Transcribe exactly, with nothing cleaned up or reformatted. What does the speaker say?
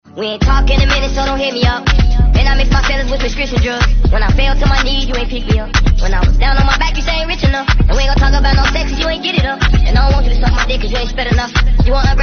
We ain't talking in a minute, so don't hit me up. And I mix my feelings with prescription drugs. When I fell to my knees, you ain't pick me up. When I was down on my back, you say ain't rich enough. And we ain't gonna talk about no sex, 'cause you ain't get it up. And I don't want you to suck my dick, 'cause you ain't spit enough. You want a